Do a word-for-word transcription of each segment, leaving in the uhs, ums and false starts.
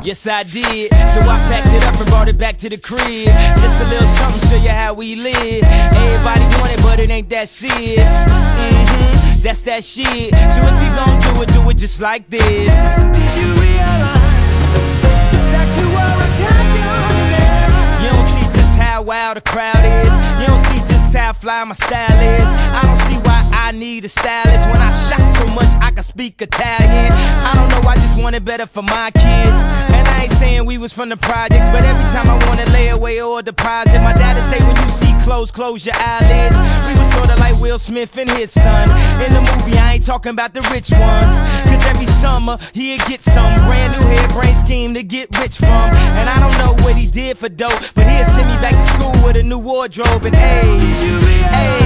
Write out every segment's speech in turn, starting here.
Yes, I did. So I packed it up and brought it back to the crib. Just a little something, show you how we live. Everybody want it, but it ain't that serious. Mm-hmm, that's that shit. So if you gon' do it, do it just like this. Did you realize that you are a champion? You don't see just how wild the crowd is. You don't see just how fly my style is. I don't see why I need a stylist. When I shot so much I can speak Italian. I don't know, I just want it better for my kids. And I ain't saying we was from the projects, but every time I wanna lay away or deposit, my dad'd say when you see clothes, close your eyelids. We was sorta like Will Smith and his son. In the movie I ain't talking about the rich ones, cause every summer he'd get some brand new hairbrain scheme to get rich from. And I don't know what he did for dope, but he'd send me back to school with a new wardrobe. And hey, hey,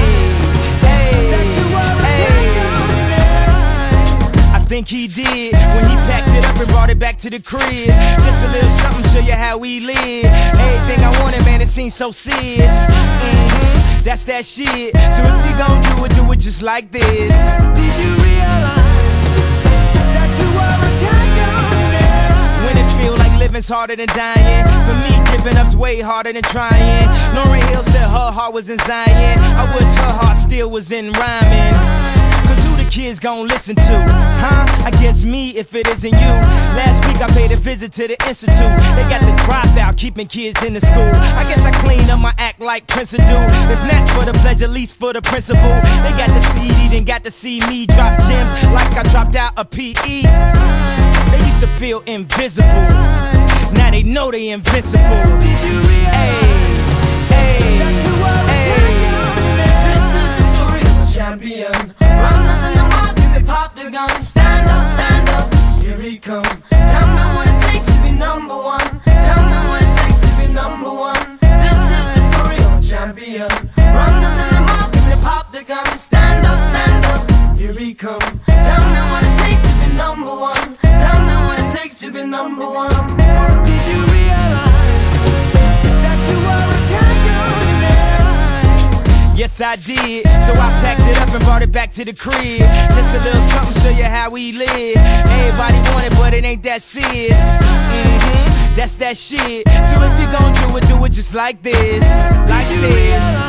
I think he did when he packed it up and brought it back to the crib. Just a little something, show you how we live. Everything I wanted, man, it seems so serious. Mm-hmm, that's that shit. So if you gon' do it, do it just like this. Did you realize that you are a champion? When it feel like living's harder than dying, for me giving up's way harder than trying. Lauryn Hill said her heart was in Zion. I wish her heart still was in rhyming. Cause who the kids gon' listen to? Huh? I guess me if it isn't you. Last week I paid a visit to the institute. They got the dropout keeping kids in the school. I guess I clean up my act like Prince would do. If not for the pleasure, at least for the principle. They got the C D, then got to see me drop gems like I dropped out a P E. They used to feel invisible, now they know they invincible. Did you realize Hey, that you are a hey, champion? This is the story of a champion. Runners in the market, they pop the gun. Stand up, stand up, here he comes. Tell me what it takes to be number one. Tell me what it takes to be number one. This is the story of a champion. Runners in the market, they pop the gun. Stand up, stand up, here he comes. Tell me what it takes to be number one. Tell me what it takes to be number one. Did you realize that you are a champion? yes I did. So I packed it up and brought it back to the crib. Just a little something, show you how we live. Everybody want it, but it ain't that serious. Mm-hmm, that's that shit. So if you gon' do it, do it just like this. Like this.